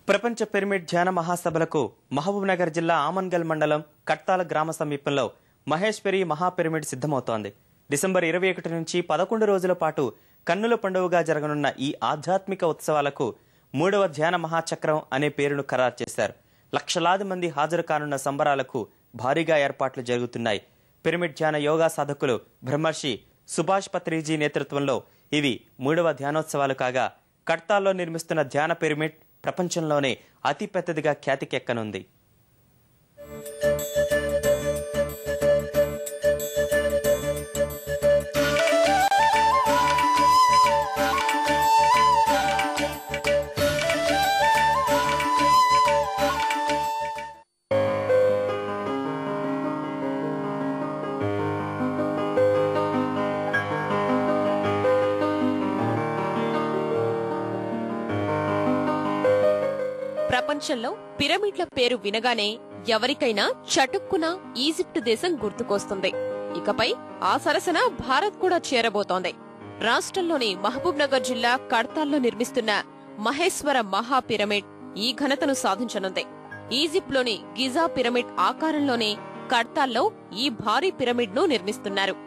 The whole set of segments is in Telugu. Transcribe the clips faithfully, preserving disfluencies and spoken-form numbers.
ప్రపంచ పిరమిడ్ ధ్యాన మహాసభలకు మహబూబ్నగర్ జిల్లా ఆమన్గల్ మండలం కట్తాల గ్రామ సమీపంలో మహేశ్వరి మహాపిరమిడ్ సిద్ధమవుతోంది. డిసెంబర్ ఇరవై ఒకటి నుంచి పదకొండు రోజుల పాటు కన్నుల పండుగగా జరగనున్న ఈ ఆధ్యాత్మిక ఉత్సవాలకు మూడవ ధ్యాన మహాచక్రం అనే పేరును ఖరారు చేశారు. లక్షలాది మంది హాజరు కానున్న సంబరాలకు భారీగా ఏర్పాట్లు జరుగుతున్నాయి. పిరమిడ్ ధ్యాన యోగా సాధకులు బ్రహ్మర్షి సుభాష్ పత్రిజీ నేతృత్వంలో ఇవి మూడవ ధ్యానోత్సవాలు కాగా, కట్తాల్లో నిర్మిస్తున్న ధ్యాన పిరమిడ్ ప్రపంచంలోనే అతి పెద్దదిగా ఖ్యాతికెక్కనుంది. ప్రపంచంలో పిరమిడ్ల పేరు వినగానే ఎవరికైనా చటుక్కున ఈజిప్ట్ దేశం గుర్తుకొస్తుంది. ఇకపై ఆ సరసన భారత్ కూడా చేరబోతోంది. రాష్ట్రంలోని మహబూబ్ నగర్ జిల్లా కడ్తాల్లో నిర్మిస్తున్న మహేశ్వర మహా పిరమిడ్ ఈ ఘనతను సాధించనుంది. ఈజిప్ట్లోని గిజా పిరమిడ్ ఆకారంలోనే కడ్తాల్లో ఈ భారీ పిరమిడ్ ను నిర్మిస్తున్నారు.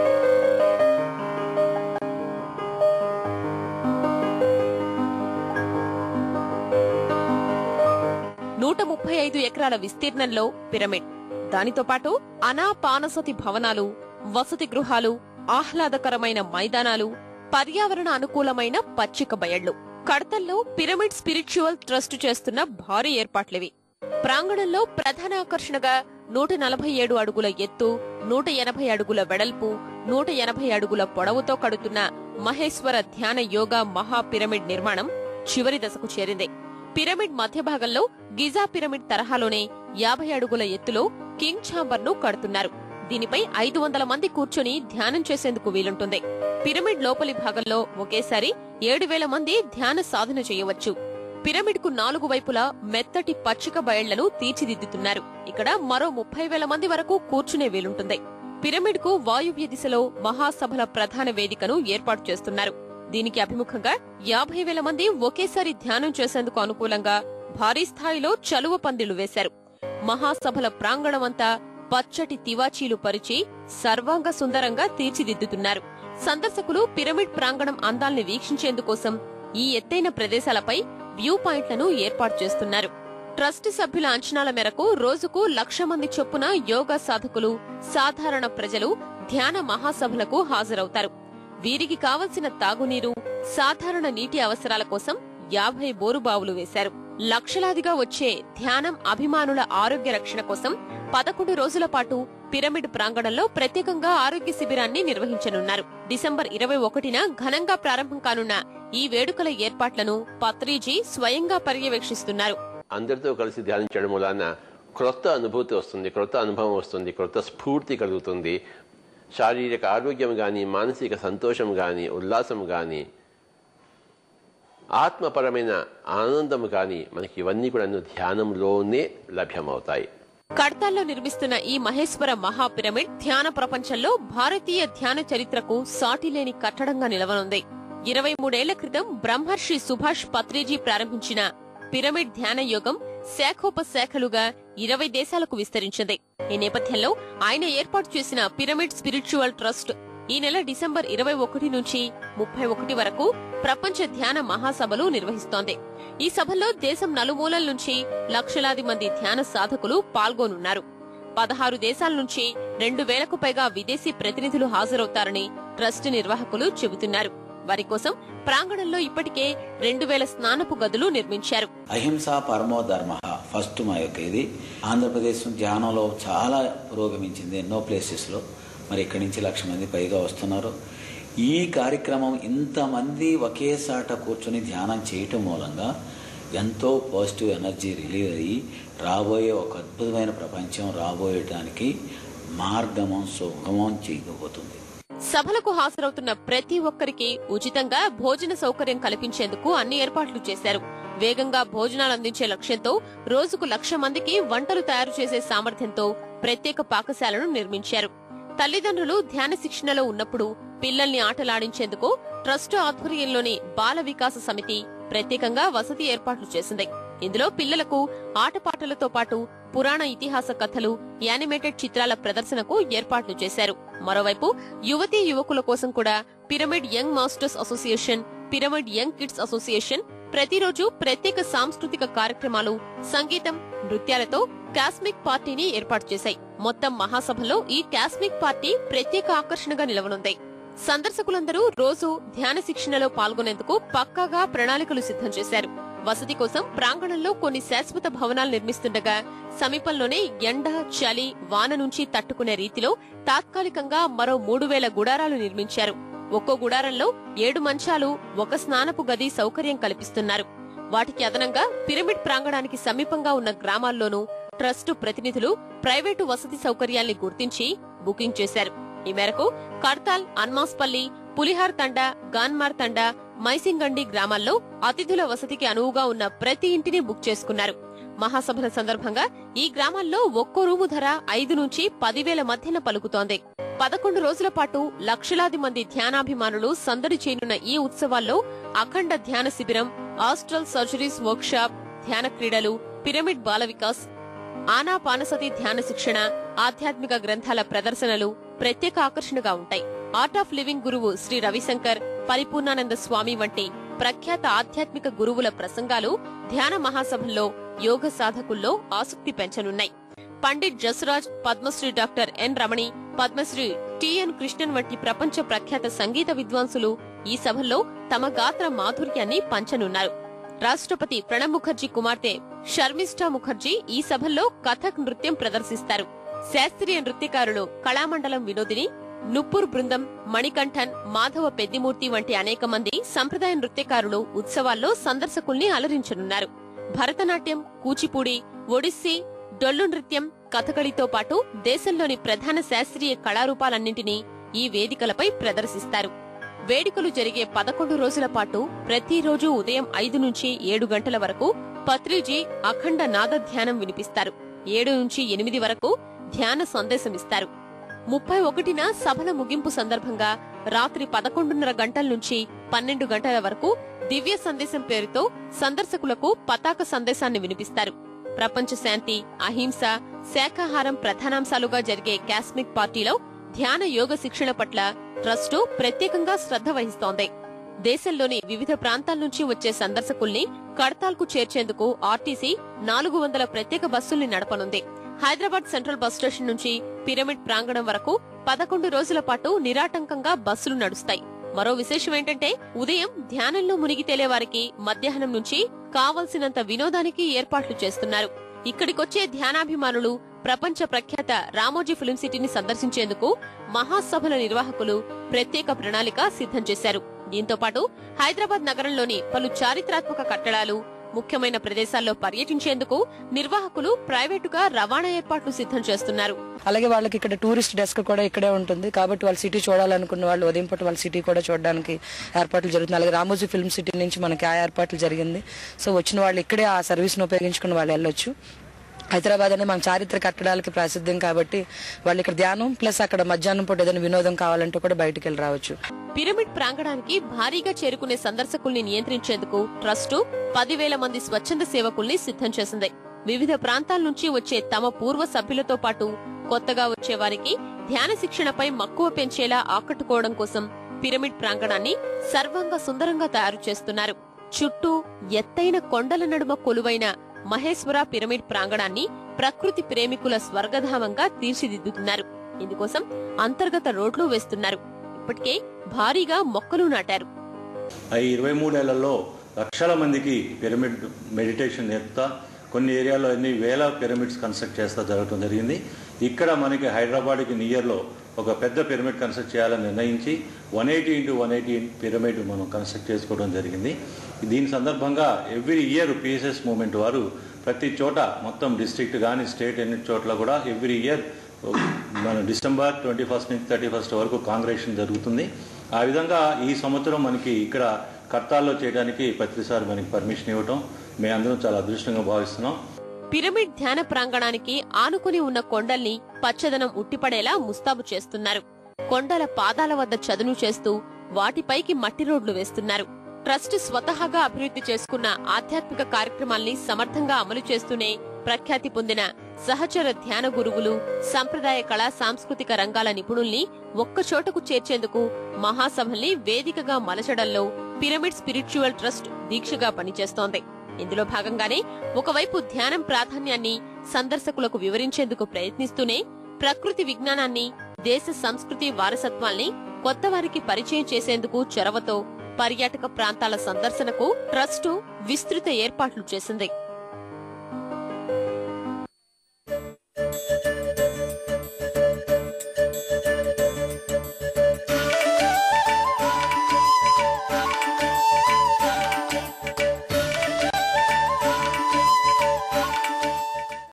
నూట ముప్పై ఐదు ఎకరాల విస్తీర్ణంలో పిరమిడ్, దానితో పాటు అనాపానసతి భవనాలు, వసతి గృహాలు, ఆహ్లాదకరమైన మైదానాలు, పర్యావరణ అనుకూలమైన పచ్చిక బయళ్లు. కడ్తల్లో పిరమిడ్ స్పిరిచువల్ ట్రస్ట్ చేస్తున్న భారీ ఏర్పాట్లివి. ప్రాంగణంలో ప్రధాన ఆకర్షణగా నూట నలభై ఏడు అడుగుల ఎత్తు, నూట ఎనభై అడుగుల వెడల్పు, నూట ఎనభై అడుగుల పొడవుతో కడుతున్న మహేశ్వర ధ్యాన యోగా మహా పిరమిడ్ నిర్మాణం చివరి దశకు చేరింది. పిరమిడ్ మధ్య భాగంలో గిజా పిరమిడ్ తరహాలోనే యాభై అడుగుల ఎత్తులో కింగ్ ఛాంబర్ ను కడుతున్నారు. దీనిపై ఐదు వందల మంది కూర్చొని ధ్యానం చేసేందుకు వీలుంటుంది. పిరమిడ్ లోపలి భాగంలో ఒకేసారి ఏడు వేల మంది ధ్యాన సాధన చేయవచ్చు. పిరమిడ్ కు నాలుగు వైపులా మెత్తటి పచ్చిక బయళ్లను తీర్చిదిద్దుతున్నారు. ఇక్కడ మరో ముప్పై వేల మంది వరకు కూర్చునే వీలుంటుంది. పిరమిడ్ కు వాయువ్య దిశలో మహాసభల ప్రధాన వేదికను ఏర్పాటు చేస్తున్నారు. దీనికి అభిముఖంగా యాభై వేల మంది ఒకేసారి ధ్యానం చేసేందుకు అనుకూలంగా భారీ స్థాయిలో చలువ పందిళ్లు వేశారు. మహాసభల ప్రాంగణమంతా పచ్చటి తివాచీలు పరిచి సర్వాంగ సుందరంగా తీర్చిదిద్దుతున్నారు. సందర్శకులు పిరమిడ్ ప్రాంగణం అందాల్ని వీక్షించేందుకోసం ఈ ఎత్తైన ప్రదేశాలపై వ్యూ పాయింట్లను ఏర్పాటు చేస్తున్నారు. ట్రస్ట్ సభ్యుల అంచనాల మేరకు రోజుకు లక్ష మంది చొప్పున యోగా సాధకులు, సాధారణ ప్రజలు ధ్యాన మహాసభలకు హాజరవుతారు. వీరికి కావలసిన తాగునీరు, సాధారణ నీటి అవసరాల కోసం యాభై బోరుబావులు వేశారు. లక్షలాదిగా వచ్చే ధ్యానం అభిమానుల ఆరోగ్య రక్షణ కోసం పదకొండు రోజుల పాటు పిరమిడ్ ప్రాంగణంలో ప్రత్యేకంగా ఆరోగ్య శిబిరాన్ని నిర్వహించనున్నారు. డిసెంబర్ ఇరవై ఒకటిన ఘనంగా ప్రారంభం కానున్న ఈ వేడుకల ఏర్పాట్లను పత్రిజీ స్వయంగా పర్యవేక్షిస్తున్నారు. అందరితో కలిసి ధ్యానించడం వలన క్రొత్త అనుభూతి వస్తుంది, క్రొత్త అనుభవం వస్తుంది, క్రొత్త స్ఫూర్తి కలుగుతుంది. శారీరక ఆరోగ్యం గాని, మానసిక సంతోషం గాని, ఉల్లాసం గాని, ఆత్మపరమైన ఆనందం గాని మనకి ఇవన్నీ కూడా ధ్యానంలోనే లభ్యమవుతాయి. కడ్తాల్లో నిర్మిస్తున్న ఈ మహేశ్వర మహా పిరమిడ్ ధ్యాన ప్రపంచంలో భారతీయ ధ్యాన చరిత్రకు సాటిలేని కట్టడంగా నిలవనుంది. ఇరవై మూడేళ్ల క్రితం బ్రహ్మర్షి సుభాష్ పత్రిజీ ప్రారంభించిన పిరమిడ్ ధ్యాన యోగం శాఖోపశాఖలుగా ఇరవై దేశాలకు విస్తరించింది. ఈ నేపథ్యంలో ఆయన ఏర్పాటు చేసిన పిరమిడ్ స్పిరిచువల్ ట్రస్ట్ ఈ నెల డిసెంబర్ ఇరవై ఒకటి నుంచి ముప్పై ఒకటి వరకు ప్రపంచ ధ్యాన మహాసభలు నిర్వహిస్తోంది. ఈ సభల్లో దేశం నలుమూలల నుంచి లక్షలాది మంది ధ్యాన సాధకులు పాల్గొనున్నారు. పదహారు దేశాల నుంచి రెండు వేలకు పైగా విదేశీ ప్రతినిధులు హాజరవుతారని ట్రస్ట్ నిర్వాహకులు చెబుతున్నారు. వారి కోసం ప్రాంగణంలో ఇప్పటికే రెండు వేల స్నానపు గదులు నిర్మించారు. అహింస పరమో ధర్మ ఫస్ట్ మా యొక్క ఇది ఆంధ్రప్రదేశ్ ధ్యానంలో చాలా పురోగమించింది. ఎన్నో ప్లేసెస్ లో మరి ఇక్కడి నుంచి లక్ష మంది పైగా వస్తున్నారు. ఈ కార్యక్రమం ఇంతమంది ఒకేసాట కూర్చొని ధ్యానం చేయటం మూలంగా ఎంతో పాజిటివ్ ఎనర్జీ రిలీవ్ అయ్యి రాబోయే ఒక అద్భుతమైన ప్రపంచం రాబోయేటానికి మార్గమం సుగమం చేయకపోతుంది. సభలకు హాజరవుతున్న ప్రతి ఒక్కరికి ఉచితంగా భోజన సౌకర్యం కల్పించేందుకు అన్ని ఏర్పాట్లు చేశారు. వేగంగా భోజనాలు అందించే లక్ష్యంతో రోజుకు లక్ష మందికి వంటలు తయారు చేసే సామర్థ్యంతో ప్రత్యేక పాకశాలను నిర్మించారు. తల్లిదండ్రులు ధ్యాన శిక్షణలో ఉన్నప్పుడు పిల్లల్ని ఆటలాడించేందుకు ట్రస్ట్ ఆధ్వర్యంలోని బాల వికాస సమితి ప్రత్యేకంగా వసతి ఏర్పాట్లు చేసింది. ఇందులో పిల్లలకు ఆటపాటలతో పాటు పురాణ ఇతిహాస కథలు, యానిమేటెడ్ చిత్రాల ప్రదర్శనకు ఏర్పాట్లు చేశారు. మరోవైపు యువతీ యువకుల కోసం కూడా pyramid young masters association, pyramid young kids association ప్రతిరోజు ప్రత్యేక సాంస్కృతిక కార్యక్రమాలు, సంగీతం, నృత్యాలతో కాస్మిక్ పార్టీని ఏర్పాటు చేశాయి. మొత్తం మహాసభలో ఈ కాస్మిక్ పార్టీ ప్రత్యేక ఆకర్షణగా నిలవనుంది. సందర్శకులందరూ రోజు ధ్యాన శిక్షణలో పాల్గొనేందుకు పక్కాగా ప్రణాళికలు సిద్ధం చేశారు. వసతి కోసం ప్రాంగణంలో కొన్ని శాశ్వత భవనాలు నిర్మిస్తుండగా సమీపంలోనే ఎండ, చలి, వాన నుంచి తట్టుకునే రీతిలో తాత్కాలికంగా మరో మూడు వేల గుడారాలు నిర్మించారు. ఒక్కో గుడారంలో ఏడు మంచాలు, ఒక స్నానపు గది సౌకర్యం కల్పిస్తున్నారు. వాటికి అదనంగా పిరమిడ్ ప్రాంగణానికి సమీపంగా ఉన్న గ్రామాల్లోనూ ట్రస్టు ప్రతినిధులు ప్రైవేటు వసతి సౌకర్యాల్ని గుర్తించి బుకింగ్ చేశారు. ఈ మేరకు కడ్తాల్, అన్మాస్పల్లి, పులిహార్ తండా, గాన్మార్ తండా, మైసింగండి గ్రామాల్లో అతిథుల వసతికి అనువుగా ఉన్న ప్రతి ఇంటిని బుక్ చేసుకున్నారు. మహాసభల సందర్భంగా ఈ గ్రామాల్లో ఒక్కో రూము ధర ఐదు నుంచి పదివేల మధ్యన పలుకుతోంది. పదకొండు రోజుల పాటు లక్షలాది మంది ధ్యానాభిమానులు సందడి చేయనున్న ఈ ఉత్సవాల్లో అఖండ ధ్యాన శిబిరం, ఆస్ట్రల్ సర్జరీస్ వర్క్ షాప్, ధ్యాన క్రీడలు, పిరమిడ్ బాల వికాస్, ఆనాపానసతి ధ్యాన శిక్షణ, ఆధ్యాత్మిక గ్రంథాల ప్రదర్శనలు ప్రత్యేక ఆకర్షణగా ఉంటాయి. ఆర్ట్ ఆఫ్ లివింగ్ గురువు శ్రీ రవిశంకర్, పరిపూర్ణానంద స్వామి వంటి ప్రఖ్యాత ఆధ్యాత్మిక గురువుల ప్రసంగాలు ధ్యాన మహాసభల్లో యోగ సాధకుల్లో ఆసక్తి పెంచనున్నాయి. Pandit Jasraj, Padmashri doctor N Ramani, Padmashri TN Krishnan వంటి ప్రపంచ ప్రఖ్యాత సంగీత విద్వాంసులు ఈ సభల్లో తమ గాత్ర మాధుర్యాన్ని పంచనున్నారు. రాష్ట్రపతి ప్రణబ్ ముఖర్జీ కుమార్తె షర్మిష్ఠా ముఖర్జీ ఈ సభల్లో కథక్ నృత్యం ప్రదర్శిస్తారు. శాస్త్రీయ నృత్యకారులు కళామండలం వినోదిని, నుప్పూర్ బృందం, మణికంఠన్, మాధవ పెద్దిమూర్తి వంటి అనేక మంది సంప్రదాయ నృత్యకారులు ఉత్సవాల్లో సందర్శకుల్ని అలరించనున్నారు. భరతనాట్యం, కూచిపూడి, ఒడిస్సీ, డొల్లు నృత్యం, కథకళితో పాటు దేశంలోని ప్రధాన శాస్త్రీయ కళారూపాలన్నింటినీ ఈ వేదికలపై ప్రదర్శిస్తారు. వేడుకలు జరిగే పదకొండు రోజుల పాటు ప్రతిరోజు ఉదయం ఐదు నుంచి ఏడు గంటల వరకు పత్రిజీ అఖండ నాద ధ్యానం వినిపిస్తారు. ఏడు నుంచి ఎనిమిది వరకు ధ్యాన సందేశమిస్తారు. ముప్పై ఒకటిన సభల ముగింపు సందర్భంగా రాత్రి పదకొండున్నర గంటల నుంచి పన్నెండు గంటల వరకు దివ్య సందేశం పేరుతో సందర్శకులకు పతాక సందేశాన్ని వినిపిస్తారు. ప్రపంచ శాంతి, అహింస, శాఖాహారం ప్రధానాంశాలుగా జరిగే కాస్మిక్ పార్టీలో ధ్యాన యోగ శిక్షణ పట్ల ట్రస్టు ప్రత్యేకంగా శ్రద్ధ వహిస్తోంది. దేశంలోని వివిధ ప్రాంతాల నుంచి వచ్చే సందర్శకుల్ని కడ్తాల్ కు చేర్చేందుకు ఆర్టీసీ నాలుగు వందల ప్రత్యేక బస్సుల్ని నడపనుంది. హైదరాబాద్ సెంట్రల్ బస్ స్టేషన్ నుంచి పిరమిడ్ ప్రాంగణం వరకు పదకొండు రోజుల పాటు నిరాటంకంగా బస్సులు నడుస్తాయి. మరో విశేషం ఏంటంటే ఉదయం ధ్యానంలో మునిగి తేలే వారికి మధ్యాహ్నం నుంచి కావలసినంత వినోదానికి ఏర్పాట్లు చేస్తున్నారు. ఇక్కడికొచ్చే ధ్యానాభిమానులు ప్రపంచ ప్రఖ్యాత రామోజీ ఫిల్మ్ సిటీని సందర్శించేందుకు మహాసభల నిర్వాహకులు ప్రత్యేక ప్రణాళిక సిద్ధం చేశారు. దీంతో పాటు హైదరాబాద్ నగరంలోని పలు చారిత్రాత్మక కట్టడాలు, ముఖ్యమైన ప్రదేశాల్లో పర్యటించేందుకు నిర్వాహకులు ప్రైవేటుగా రవాణా ఏర్పాట్లు సిద్ధం చేస్తున్నారు. అలాగే వాళ్ళకి ఇక్కడ టూరిస్ట్ డెస్క్ కూడా ఇక్కడే ఉంటుంది కాబట్టి వాళ్ళ సిటీ చూడాలనుకున్న వాళ్ళు ఉదయం పూట వాళ్ళ సిటీ కూడా చూడడానికి ఏర్పాట్లు జరుగుతుంది. అలాగే రామోజీ ఫిల్మ్ సిటీ నుంచి మనకి ఆ ఏర్పాట్లు జరిగింది. సో వచ్చిన వాళ్ళు ఇక్కడే ఆ సర్వీస్ ను ఉపయోగించుకుని వాళ్ళు వెళ్ళొచ్చు. హైదరాబాద్ అనే మన చారిత్రక కట్టడాలకి ప్రసిద్ధం కాబట్టి వాళ్ళు ఇక్కడ ధ్యానం ప్లస్ అక్కడ మధ్యాహ్నం పూట ఏదైనా వినోదం కావాలంటే కూడా బయటకు వెళ్ళి రావచ్చు. పిరమిడ్ ప్రాంగణానికి భారీగా చేరుకునే సందర్శకుల్ని నియంత్రించేందుకు ట్రస్టు పదివేల మంది స్వచ్ఛంద సేవకుల్ని సిద్ధం చేసింది. వివిధ ప్రాంతాల నుంచి వచ్చే తమ పూర్వ సభ్యులతో పాటు కొత్తగా వచ్చే వారికి ధ్యాన శిక్షణపై మక్కువ పెంచేలా ఆకట్టుకోవడం కోసం పిరమిడ్ ప్రాంగణాన్ని సర్వంగ సుందరంగా తయారు చేస్తున్నారు. చుట్టూ ఎత్తైన కొండల నడుమ కొలువైన మహేశ్వర పిరమిడ్ ప్రాంగణాన్ని ప్రకృతి ప్రేమికుల స్వర్గధామంగా తీర్చిదిద్దుతున్నారు. ఇందుకోసం అంతర్గత రోడ్లు వేస్తున్నారు. ఇప్పటికే భారీగా మొక్కలు నాటారు. ఈ ఇరవై మూడేళ్లలో లక్షల మందికి పిరమిడ్ మెడిటేషన్ నేర్పుతా కొన్ని ఏరియాలో ఎన్ని వేల పిరమిడ్స్ కన్స్ట్రక్ట్ చేస్తా జరగడం జరిగింది. ఇక్కడ మనకి హైదరాబాద్కి నియర్లో ఒక పెద్ద పిరమిడ్ కన్స్ట్రక్ట్ చేయాలని నిర్ణయించి one eighty into one eighty pyramid మనం కన్స్ట్రక్ట్ చేసుకోవడం జరిగింది. దీని సందర్భంగా ఎవ్రీ ఇయర్ పిఎస్ఎస్ మూవ్మెంట్ వారు ప్రతి చోట మొత్తం డిస్ట్రిక్ట్ కానీ స్టేట్ ఎన్ని చోట్ల కూడా ఎవ్రీ ఇయర్ మన డిసెంబర్ ట్వంటీ ఫస్ట్ నుంచి థర్టీ ఫస్ట్ వరకు కాంగ్రెషన్ జరుగుతుంది. ఆ విధంగా ఈ సంవత్సరం మనకి ఇక్కడ కర్తాల్లో చేయడానికి ప్రతిసారి మనకి పర్మిషన్ ఇవ్వటం మేమందరం చాలా అదృష్టంగా భావిస్తున్నాం. పిరమిడ్ ధ్యాన ప్రాంగణానికి ఆనుకుని ఉన్న కొండల్ని పచ్చదనం ఉట్టిపడేలా ముస్తాబు చేస్తున్నారు. కొండల పాదాల వద్ద చదును చేస్తూ వాటిపైకి మట్టి రోడ్లు వేస్తున్నారు. ట్రస్ట్ స్వతహాగా అభివృద్ధి చేసుకున్న ఆధ్యాత్మిక కార్యక్రమాల్ని సమర్థంగా అమలు చేస్తూనే ప్రఖ్యాతి పొందిన సహచర ధ్యాన గురువులు, సంప్రదాయ కళా సాంస్కృతిక రంగాల నిపుణుల్ని ఒక్కచోటకు చేర్చేందుకు మహాసభల్ని వేదికగా మలచడంలో పిరమిడ్ స్పిరిచువల్ ట్రస్ట్ దీక్షగా పనిచేస్తోంది. ఇందులో భాగంగానే ఒకవైపు ధ్యానం ప్రాధాన్యాన్ని సందర్శకులకు వివరించేందుకు ప్రయత్నిస్తూనే ప్రకృతి విజ్ఞానాన్ని, దేశ సంస్కృతి వారసత్వాల్ని కొత్త వారికి పరిచయం చేసేందుకు చొరవతో పర్యాటక ప్రాంతాల సందర్శనకు ట్రస్టు విస్తృత ఏర్పాట్లు చేసింది.